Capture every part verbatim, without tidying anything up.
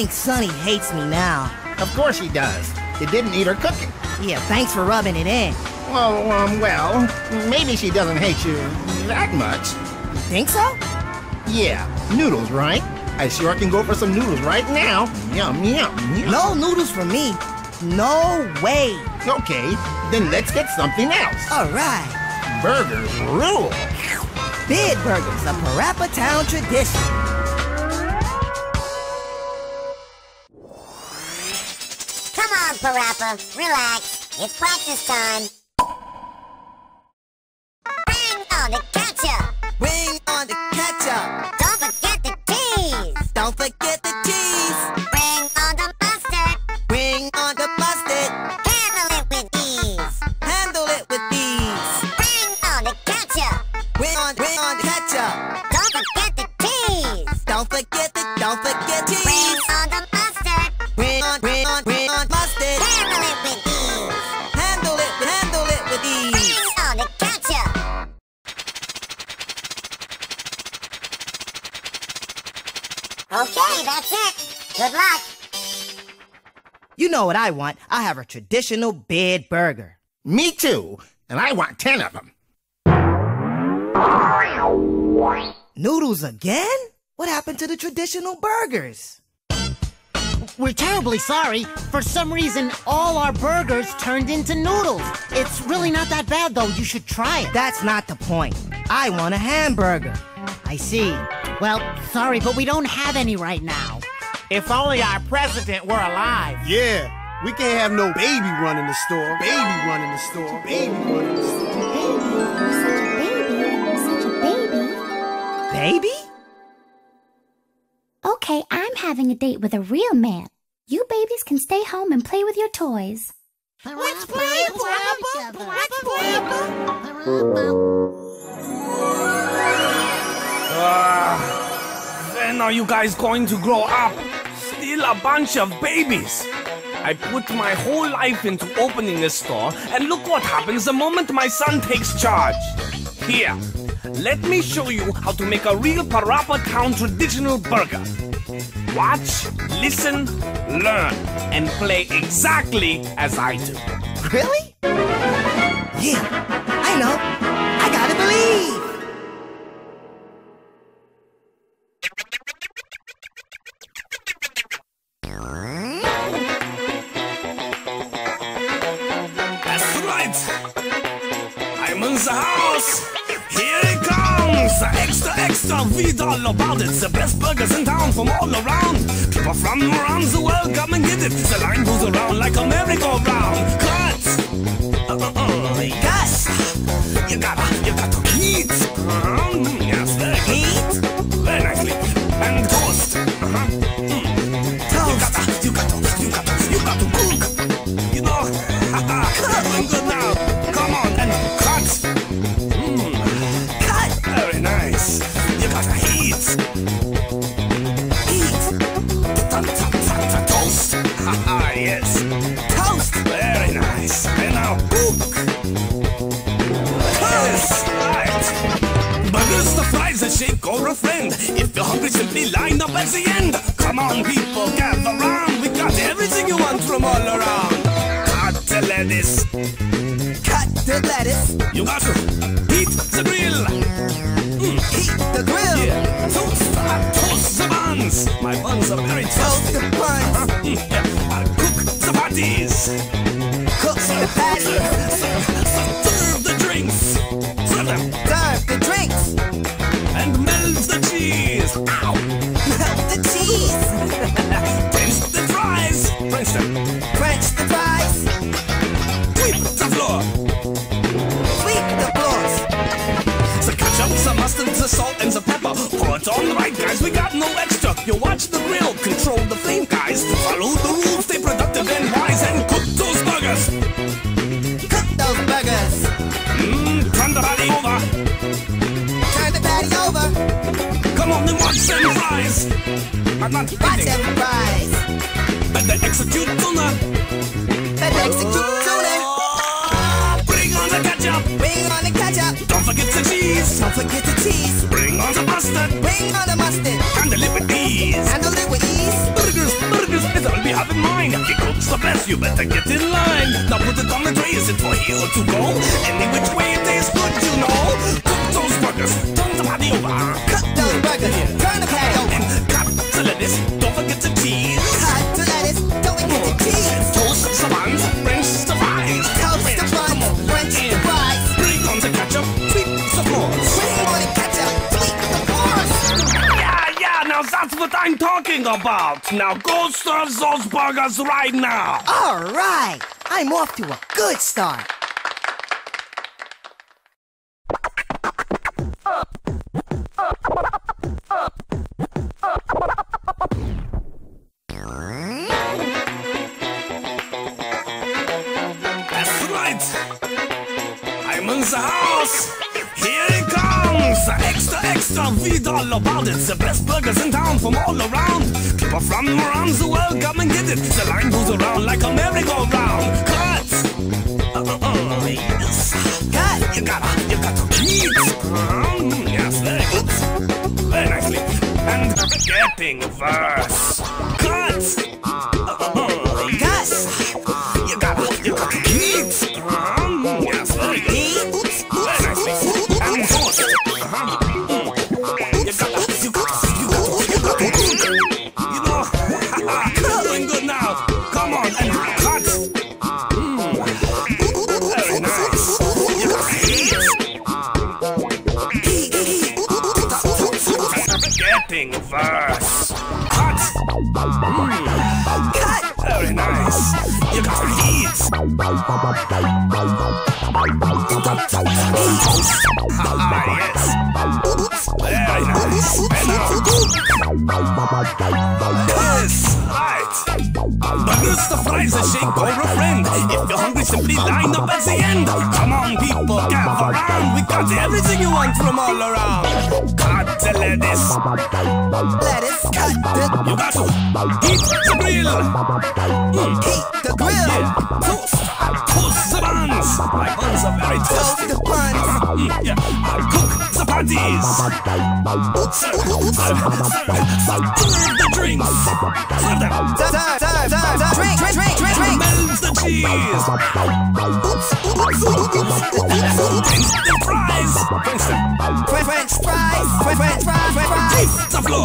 think Sonny hates me now. Of course he does. He didn't eat her cooking. Yeah, thanks for rubbing it in. Well, um, well, maybe she doesn't hate you that much. You think so? Yeah, noodles, right? I sure can go for some noodles right now. Yum, yum, yum. No noodles for me. No way. Okay, then let's get something else. All right. Burgers rule. Bid Burgers, a Parappa Town tradition. Come on, Parappa, relax. It's practice time. Bring on the ketchup. Bring on the ketchup. Don't forget the cheese. Don't forget the cheese. Bring on the mustard. Bring on the mustard. Handle it with ease. Handle it with ease. Bring on the ketchup. Bring on, bring on the ketchup. Don't forget the cheese. Don't forget the, don't forget cheese. Bring on the mustard. Bring on, bring on, bring on mustard. Handle it with ease. Handle it, handle it with ease. Bring on the ketchup. Okay, that's it. Good luck. You know what I want. I have a traditional bid burger. Me too, and I want ten of them. Noodles again? What happened to the traditional burgers? We're terribly sorry. For some reason, all our burgers turned into noodles. It's really not that bad, though. You should try it. That's not the point. I want a hamburger. I see. Well, sorry, but we don't have any right now. If only our president were alive. Yeah, we can't have no baby running the store. Baby running the store. Baby running the store. Baby? Okay, I'm having a date with a real man. You babies can stay home and play with your toys. Let's play Parappa. Let's play Uh, when are you guys going to grow up? Still a bunch of babies. I put my whole life into opening a store, and look what happens the moment my son takes charge. Here, let me show you how to make a real Parappa Town traditional burger. Watch, listen, learn, and play exactly as I do. Really? Yeah, I know. I gotta believe. That's right. I'm in the house. Here it comes. Extra, extra, read all about it. The best burgers in town from all around. People from around the world come and get it. The line goes around like a merry-go-round. Cut. Uh, uh, uh, yes. You gotta, you got to heat. Uh-huh. Yes, very good. Heat. Very nicely. And toast. Uh-huh. Mm. You gotta, you got to, you got to, you got to cook. You know. Doing good now. Come on and cut. Mm. Cut. Very nice. You gotta heat. Heat. Toast. Haha, yes. Toast. Very nice. And now cook. Yes. Right. Burgers, the fries, a shake or a friend. If you're hungry, simply line up at the end. Come on, people, gather round. We got everything you want from all around. Cut the lettuce. Cut the lettuce. You got to heat the grill. Mm. Heat the grill. Yeah. Toast, uh, toast the buns. My buns are very Toast toasty. the buns. Uh, mm, yeah. uh, cook the patties. Cook the patties. Serve, serve, serve the drinks. Serve them. Serve the drinks. And melt the cheese. Ow. Melt the cheese. French the fries. French them. French the fries. Sweep the floor. Sweep the floors. The ketchup, the mustard, the salt, and the pepper. Pour it on right, guys. We got no extra. You watch the grill. Control the flame, guys. Follow the rules. Stay productive and wise. And cook those burgers. Cook those burgers. Mmm, turn the patty over. Turn the patty over. Come on and watch them fries. I'm not Watch eating. them fries. Better execute tuna. Better execute tuna. Oh, bring on the ketchup. Bring on the ketchup. Don't forget the cheese. Don't forget the cheese. Bring on the mustard. Bring on the mustard. Handle it with ease. Handle it with ease. Burgers, burgers. you better get in line. Now put it on the tray, is it for here or to go? Any which way it tastes good, you know. Cook those burgers, turn the patty over. Cut those burgers, turn the patty over. Cut the lettuce, don't forget the cheese. Cut the lettuce, don't forget the cheese. Toast the buns, French the fries. Toast the buns, French the fries. Bring on the ketchup, sweep the floors. Bring on the ketchup, sweep the floors. Yeah, yeah, now that's what I'm talking about. Now go serve those burgers right now. All right, I'm off to a good start. That's right. I'm in the house. Here it comes. Extra, extra, read all about it. The best burgers in town from all around. People from around the world come and get it. The line goes around like a merry-go-round. Cut. Uh, uh, uh, yes. Cut. You gotta, you gotta eat. Um, yes, very good. Very nicely. And getting verse. Cut. Uh, uh, uh, yes. You gotta, you gotta eat. Um, yes, very good. Very nicely. And toast. Uh-huh. Mm. You gotta, you gotta, you gotta, you gotta eat. You know, you're doing good now. Come on and cut. Mm. Very nice. You gotta eat. Getting verse. Cut. Mm. Cut. Very nice. You gotta eat. Ah, yes. Very nice. And now. Yes, right. Burgers, the fries, a shake or a friend. If you're hungry, simply line up at the end. Come on, people, gather round. We got everything you want from all around. Cut the lettuce. Lettuce, cut the. You got to heat the grill. Mm. Heat the grill. Yeah. Toast. Toast the buns. My buns are very Toast toasty. the buns. Mm, yeah. Cook the patties. Serve, serve, serve, serve the drinks. Serve them. Serve, serve, serve, serve. Drink, drink, drink, drink, drink. Melt the cheese. Instant fries. French them. French, French fries. French, French fries. French fries. The floor.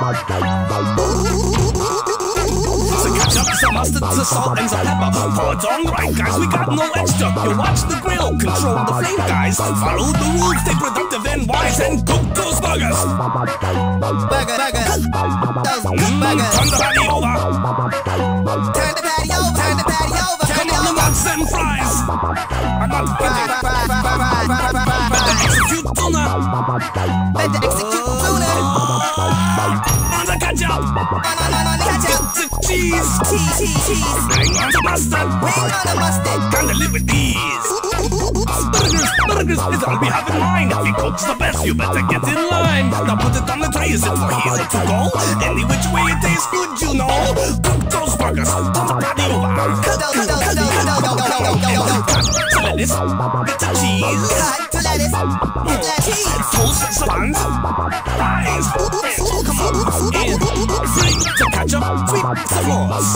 The ketchup, the mustard, the salt, and the pepper. Pour it on right, guys. We got no extra. You watch the grill, control the flame, guys. Follow the rules, stay productive and wise, and cook those burgers. Burger, burger. Those Mm, burgers. turn the patty over. Turn the patty over. Turn the patty over. Turn Come it on, over. nuts and fries. I'm not Fry, kidding. fry, fry, fry, fry, fry, fry, fry, Better fry. execute tuna. Better execute tuna. On the ketchup. On, on, on, on the ketchup. The cheese. Cheese, cheese, cheese. Bring on the mustard. Bring on the mustard. Can't live with these. Burgers, burgers is all we have in mind. If he cooks the best, you better get in line. Now put it on the tray, is it for here or to go? Any which way it tastes good, you know. Cook those burgers, turn the patty over. Cut those, cut those, cut those, cut those, cut those, cut those. Cut the lettuce, get the cheese. Cut the lettuce. Get the cheese. Toast the buns, fries, come on, and bring the ketchup, sweep the floors.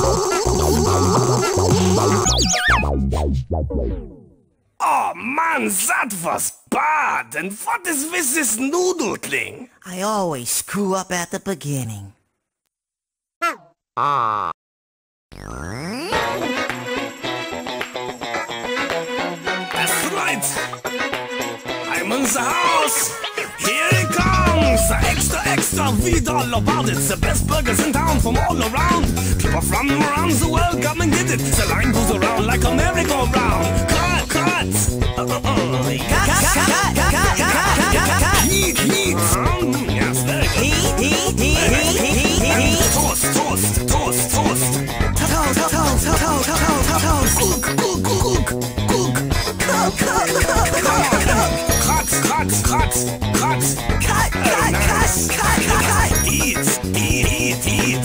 Oh man, that was bad. And what is with this noodle thing? I always screw up at the beginning. That's right. I'm in the house. Here it comes. Extra, extra, read all about it. The best burgers in town from all around. People from around the world come and get it. The line goes around like a merry-go-round. Cut, cut. Uh, uh, uh. Cut, cut, cut, cut, cut, cut, cut, cut. Heat, heat. Um, yes, very good. Heat, heat, heat, heat, heat, heat, And heat. toast, toast, toast, toast. Toast, toast, toast, toast, toast, toast, toast. Cook, cook, cook, cook. Cook, cook, cook, cook, cook. Cut, cut, cut, cut. Cut, Very cut, nice. cut, cut, cut. Eat, eat, eat, eat.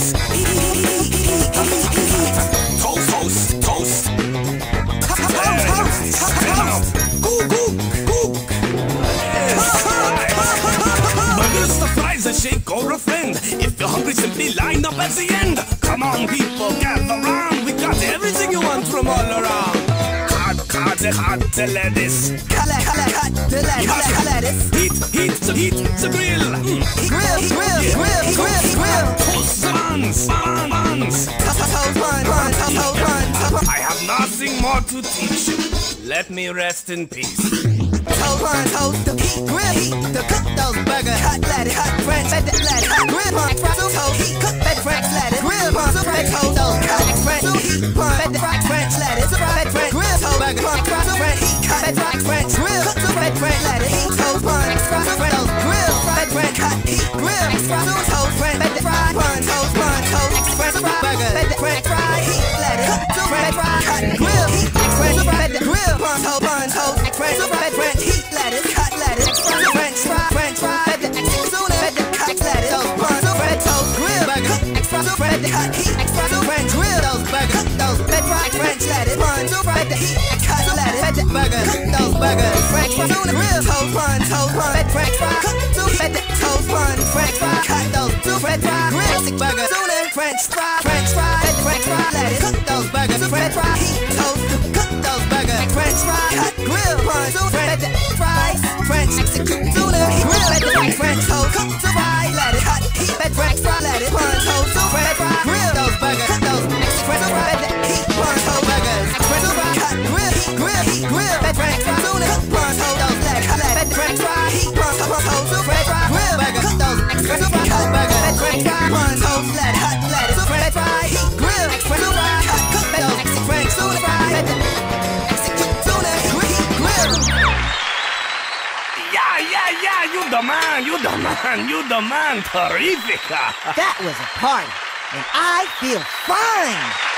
Toast, toast, toast. Very nice. And now, cook, cook, cook. Yes, right. Burgers, the fries, a shake or a friend. If you're hungry, simply line up at the end. Come on, people, gather round. We got got everything you want from all around. Hot, hot, hot, the lettuce. Hot, hot, hot, the lettuce. Hot lettuce. Heat, heat, the heat, the grill. Mm. Grill, grill, grill, grill, grill. Toast buns, buns, buns. Toast bun, bun, toast bun. I have nothing more to teach you. Let me rest in peace. Toast bun, toast the heat, grill, heat, the cook those burgers. Hot lettuce, hot French, fed lettuce, hot grill bun, fried toast, heat, cook fed French lettuce, grill bun, fed toast, those hot French, heat bun, fed fried French lettuce, fried French grill toast burger, bun, fried French, heat, fed fried French grill, cook fed French lettuce, heat toast bun, fried French toast, grill, fed French hot heat, grill, fried toast, French, fed fried bun, toast bun, toast, French burger, fed French fried heat lettuce, cook fed fried hot grill, heat, French fed grill bun, toast bun, toast, French fed French heat lettuce, hot lettuce, French fry, French fry, fed the sooner, fed the hot lettuce, toast bun, fed toast grill burger, fed the hot heat, French grill those burgers, those fed fried French lettuce, bun, fed the heat, hot lettuce, fed the burger, those burgers, French fry, sooner grill, toast bun, toast bun, fed French fry, fed the toast bun, French fry, hot those two fed fried grill stick burger, sooner French fry, French fry, fed French fry lettuce, cook those burgers, French fry, heat, toast, cook those burgers, French fry, hot grill bun, fed the fries, French tuna, grill, fed the French toast, cook the fry lettuce, hot heat, fed French fry lettuce, bun, toast, fed fry, grill those burgers, those French fry, fed the heat, bun, toast burgers, French fry, hot grill, grill, heat, grill, fed French fry, tuna, bun, toast, those lettuce, fed French fry, heat, bun, toast, French fry, grill burger, cook those French fry, hot burgers, fed French fry, bun, toast, lettuce, hot lettuce, French fry, heat, grill, French fry, hot cook, fed those French tuna fry, fed the tuna, grill. Yeah, yeah, yeah, you the man, you the man, you the man, terrific. That was a party, and I feel fine.